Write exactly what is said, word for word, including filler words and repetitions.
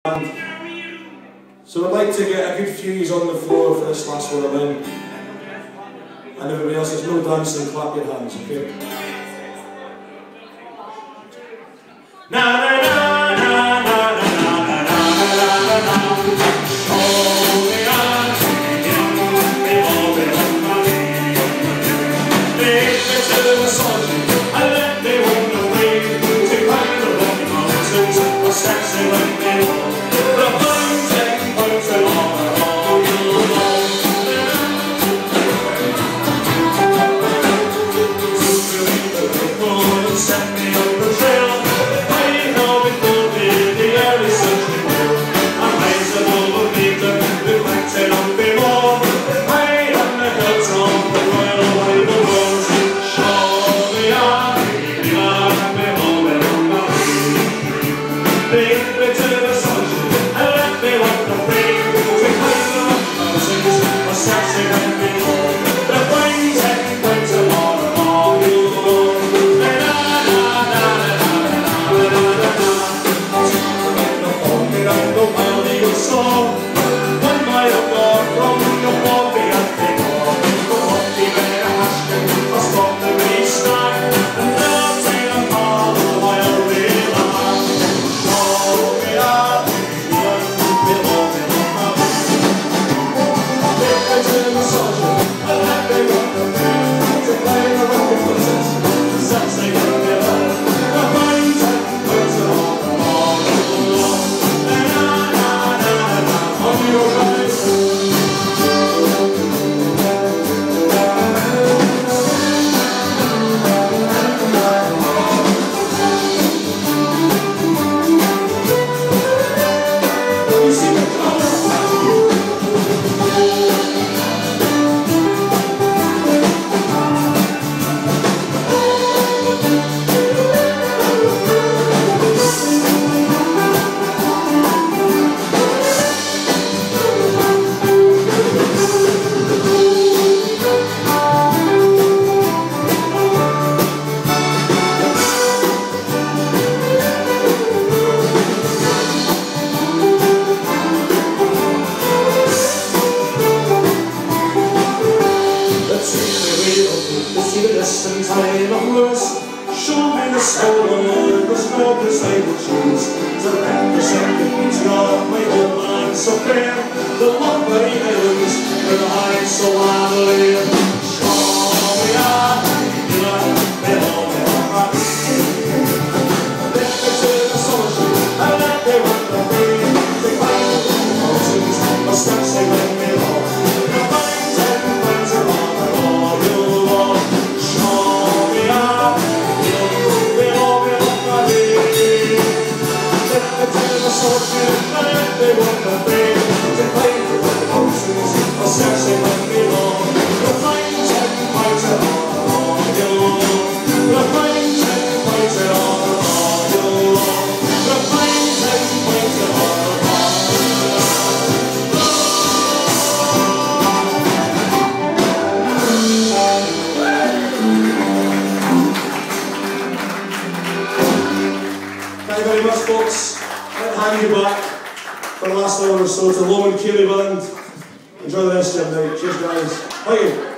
So I'd like to get a good few yous on the floor for this last one, and then and everybody else, there's no dancing, clap your hands, okay? Na na na na na na na na na na na. Show me the stolen, the smoke the stable shoes. To let the second beats God, my whole mind so fair. The love by the heavens, and the heights so lovely. Show me out, you know, they all they all right. Let me to the solitude, and let me run the free. They find the mountains, the steps they let me walk. The vines and vines are on the all you walk. Show me out. They want the thing to play with the emotions, or sexy when we long. The flames and fights it all you long. The flames and fights it all you long. The flames and fights it all Thank you very much, folks. I'll hand you back for the last hour or so to Lomond Keeley Band. Enjoy the rest of your night. Cheers, guys. Thank you.